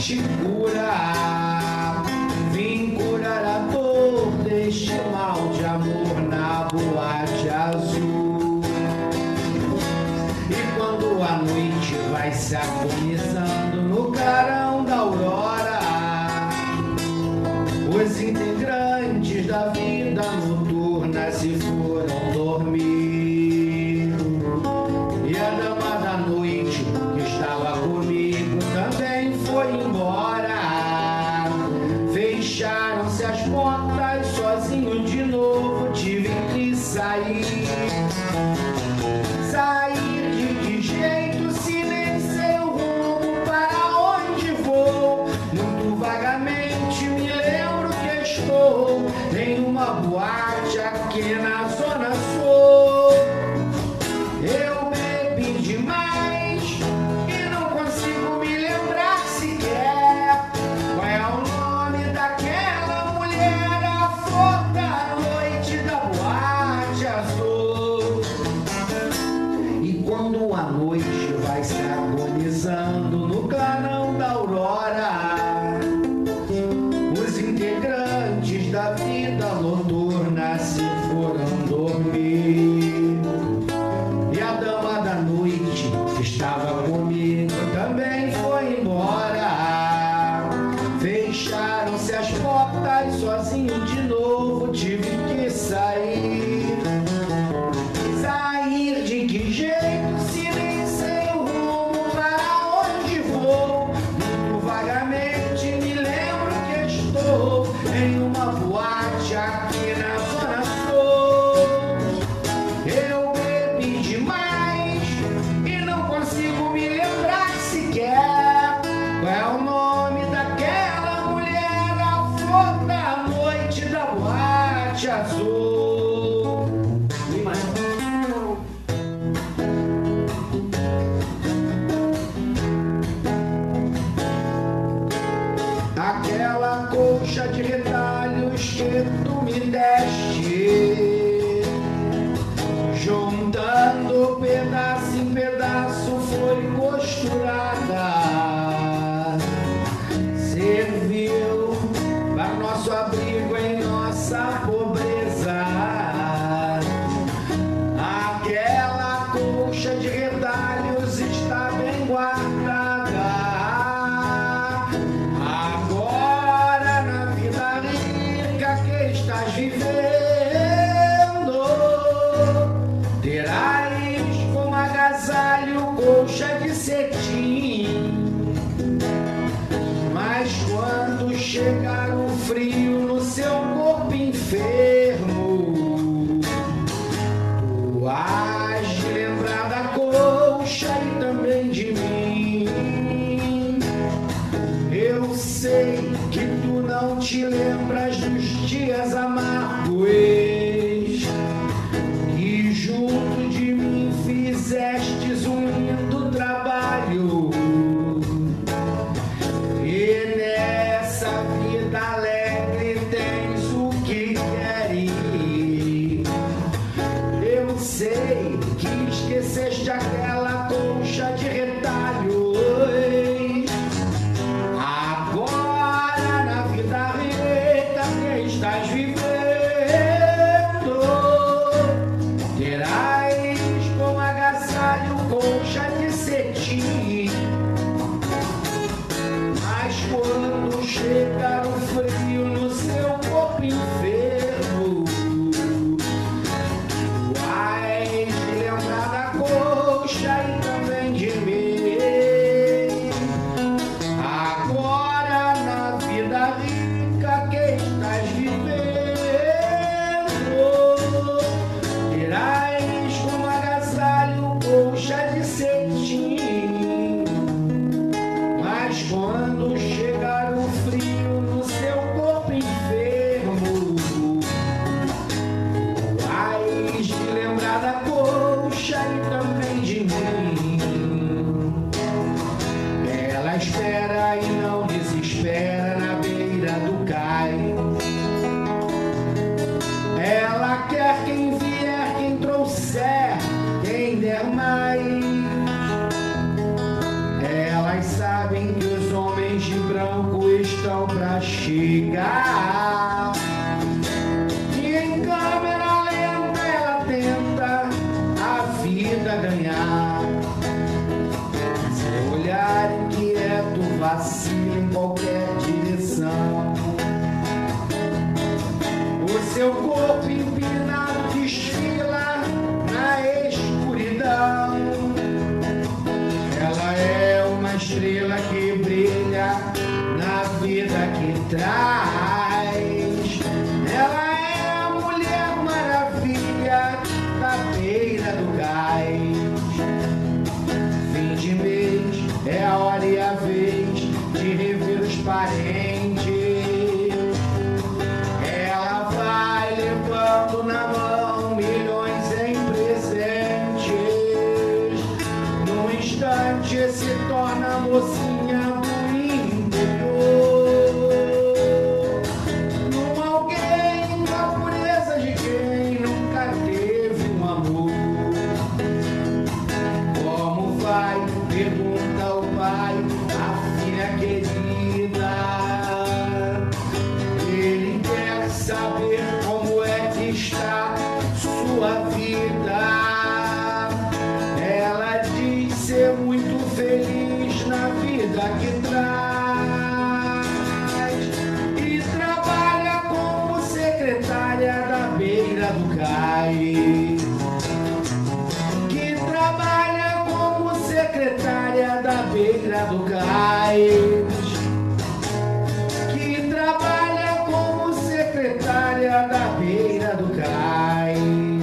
te curar. Vim curar a dor deste mal de amor na boate azul. E quando a noite vai se agonizando no clarão da aurora, os integrantes da vida noturna se foram dormir. E a dama da noite que estava comigo também foi embora. Fecharam-se as portas, sozinho de novo tive que sair. Sair de que jeito se nem sei o rumo para onde vou? Muito vagamente me lembro que estou em uma boate aqui na Zona Sul. Eu bebi demais e não consigo me lembrar sequer qual é o nome daquela mulher, a flor da noite da boate azul. E quando a noite vai se agonizando no clarão da aurora, os integrantes da vida noturna se foram dormir. E a dama da noite que estava comigo também foi embora. Fecharam-se as portas, sozinho de novo tive que sair. Sair de que jeito se nem sei o rumo para onde vou? Muito vagamente me lembro que estou em uma boate aqui na Zona Sul. Eu bebi demais e não consigo me lembrar sequer qual é o nome daquela mulher, a flor da noite da boate azul. E mais. Aquela colcha de retalhos que tu me deste, juntando pedaço em pedaço, foi costurada. Serviu para nosso abrigo em nossa pobreza. Aquela colcha de retalhos está bem guardada. Agora na vida rica que estás vivendo, terás como agasalho colcha de cetim. Mas quando chegar o frio no seu corpo enfermo, tu has de lembrar da colcha e também de mim. Eu sei que tu não te lembras dos dias amargos que junto de mim fizestes um lindo trabalho. E nessa vida alegre tens o que queres. Eu sei que esqueceste aquela colcha de retalhos. Agora na vida rica que estás vivendo, terás como agasalho colcha de cetim. Mas quando chegar o frio no seu corpo enfermo, tu vais te lembrar da colcha e também de mim. Agora na vida rica que estás vivendo, terás como agasalho colcha de cetim. Mas quando chegar o frio no seu corpo enfermo, vais te lembrar da colcha e também de mim. Ela espera e não desespera na beira do cais. chegar. E em câmera lenta ela tenta a vida ganhar. Seu olhar inquieto vacila em qualquer direção. O seu corpo empinado desfila na escuridão. Ela é uma estrela que brilha na vida que traz. Ela é a Mulher Maravilha da beira do cais. Fim de mês é a hora e a vez de rever os parentes. Ela vai levando na mão milhões em presentes. Num instante se torna mocinha do interior. Num alguém da pureza de quem nunca teve um amor. Como vai? Pergunta o pai, a filha querida. Ele quer saber como é que está sua vida. Ela diz ser muito feliz na vida que traz. E trabalha como secretária da beira do cais. Que trabalha como secretária da beira do cais. Que trabalha como secretária da beira do cais.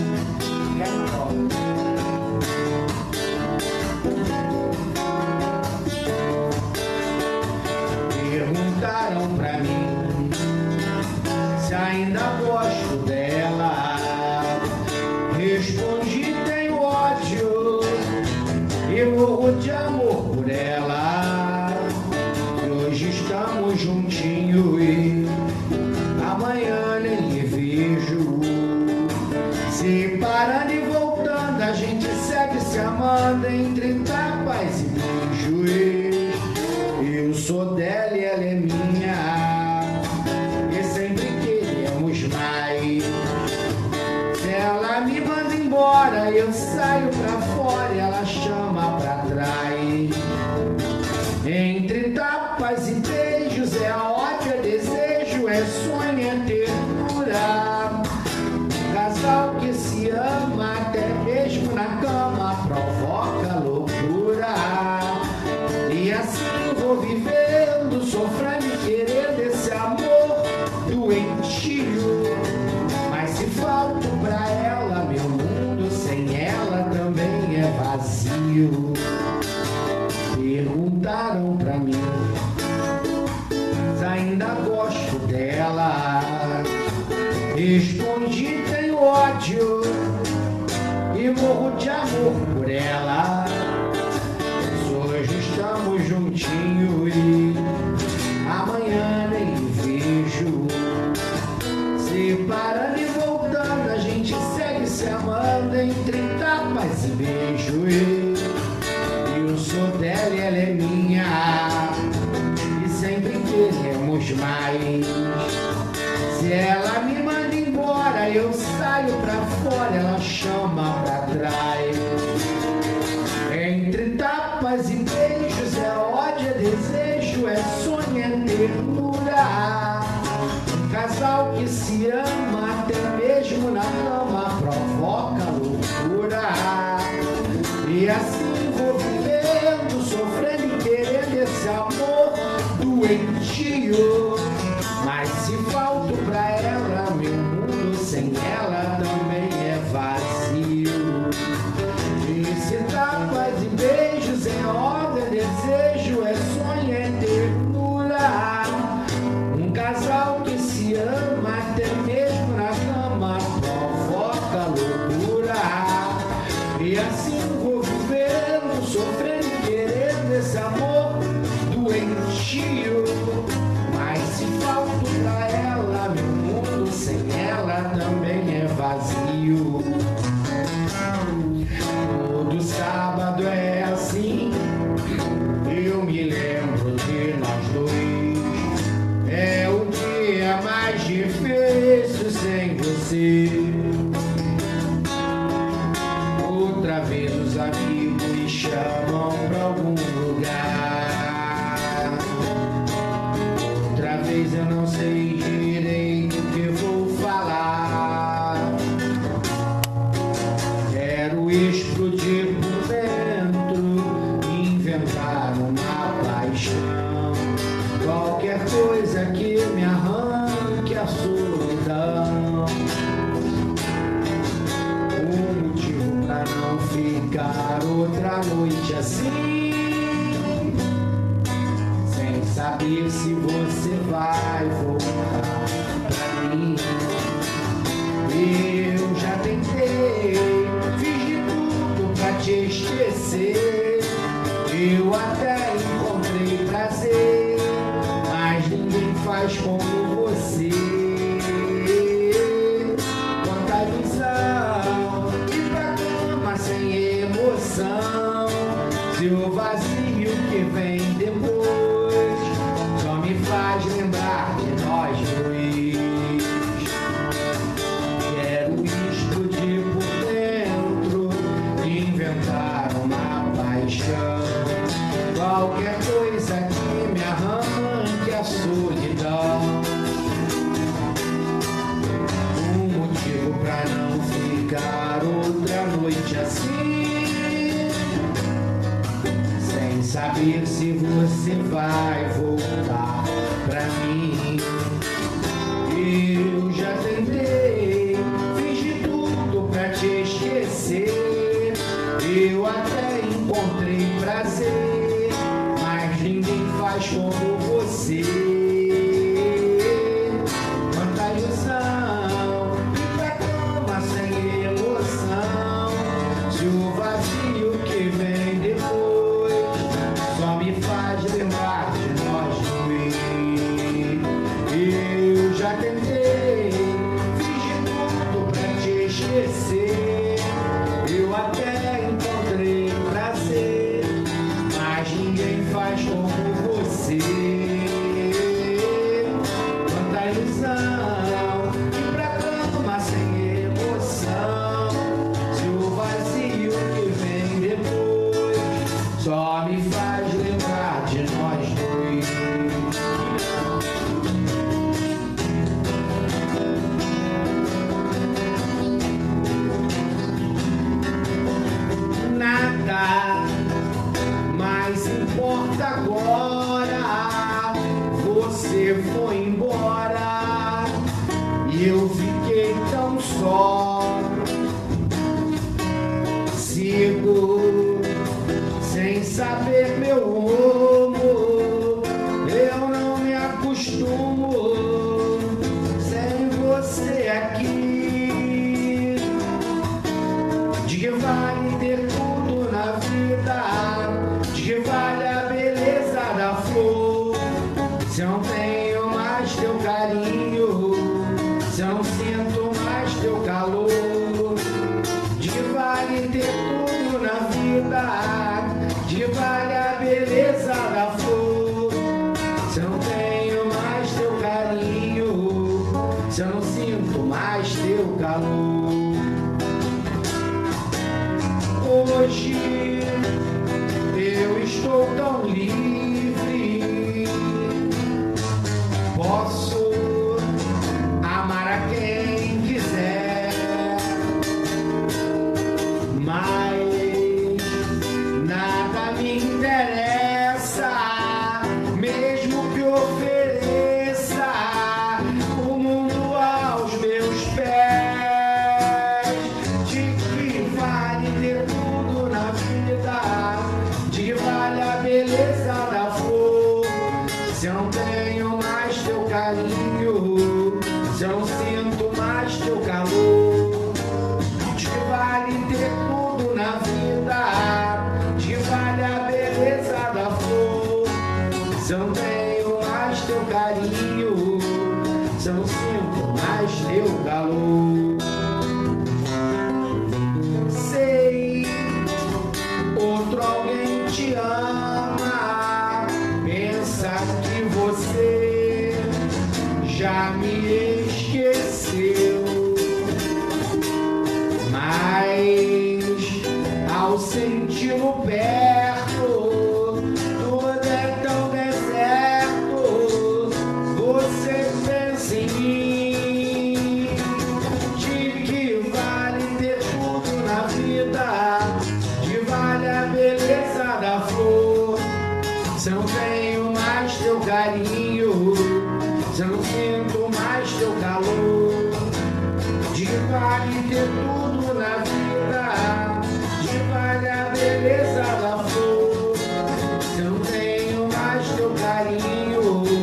Perguntaram pra mim se ainda gosto dela. Respondi: tenho ódio e morro de amor por ela. E hoje estamos juntinhos e amanhã nem lhe vejo. Separando e voltando, a gente segue se amando entre tapas e beijos. Eu sou dela e ela é minha, e sempre queremos mais. Se ela me manda embora, eu saio pra fora e ela chama pra trás. Entre tapas e beijos é ódio, é desejo, é sonho, é ternura. Um casal que se ama até mesmo na cama provoca loucura. E assim vou vivendo, sofrendo e querendo esse amor doentio. Mas se falto pra ela, meu mundo sem ela também é vazio. Perguntaram pra mim se ainda gosto dela. Respondi: tenho ódio e morro de amor por ela. Hoje estamos juntinhos e amanhã nem vejo. Separando e voltando, a gente segue se amando entre tapas e beijos. Eu sou dela e ela é minha, e sempre queremos mais. Se ela me manda embora, eu saio pra fora, ela chama pra trás. Entre tapas e beijos é ódio, é desejo, é sonho, é ternura. Um casal que se ama até mesmo na cama provoca loucura. E assim vou vivendo, sofrendo e querendo esse amor doentio. Mas se falto pra ela, meu mundo sem ela também é vazio. E se tapas e beijos é ódio, é desejo, é sonho, é ternura. Um casal que se ama até mesmo na cama provoca loucura. E assim vou vivendo, sofrendo e querendo esse amor doentio. Mas se falto pra ela, meu mundo sem ela também é vazio. Todo sábado é assim, eu me lembro de nós dois. É o você. Outra vez os amigos me chamam pra algum lugar. Outra vez eu não sei direito o que vou falar. Quero explodir por dentro, inventar uma paixão, qualquer coisa que me arranque a solidão. Um motivo pra não ficar outra noite assim, sem saber se você vai voltar pra mim. Eu já tentei, fiz de tudo pra te esquecer. Eu até encontrei prazer, mas ninguém faz como você. Quanta ilusão, ir pra cama sem emoção. Seu vazio que vem depois só me faz lembrar de nós dois. Quero explodir por dentro, inventar uma paixão, qualquer coisa que me arranque a solidão. Um motivo pra não ficar outra noite assim, sem saber se você vai voltar pra mim. Eu já tentei, fiz de tudo pra te esquecer. Eu até encontrei prazer, mas ninguém faz como você. Quanta ilusão, ir pra cama sem emoção. Se o vazio que vem depois só me faz lembrar de nós dois. Eu já tentei, fiz de tudo pra te esquecer. Eu até encontrei prazer, mas ninguém faz como você. Quanta ilusão, ir pra cama sem emoção. Se o vazio que vem depois só me faz lembrar de nós dois. Nada mais importa agora, você foi embora e eu fiquei tão só. Sigo sem saber meu rumo, eu não me acostumo sem você aqui. De que vale ter tudo na vida? De que vale a beleza da flor, se eu não tenho mais teu carinho, se eu não sinto mais teu calor? De que vale ter tudo na vida? De que vale a beleza da flor, se eu não tenho mais teu carinho, se eu não sinto mais teu calor? Hoje eu estou tão livre, posso amar a quem quiser, mas nada me interessa, mesmo que ofereça o mundo aos meus pés. De que vale ter tudo na vida? De que vale a beleza da flor, se eu não tenho mais teu carinho, se eu não sinto mais teu calor? De que vale ter tudo na vida? De que vale a beleza da flor, se eu não tenho mais teu carinho, se eu não sinto mais teu calor? Sei, outro alguém te ama, pensa que você já me esqueceu. sentindo perto, tudo é tão deserto. Você pensa em mim, de que vale ter tudo na vida, de vale a beleza da flor. Se eu não tenho mais teu carinho, se eu não sinto mais teu calor, de vale ter tudo na vida, de vale a beleza da flor. Se eu não tenho mais teu carinho,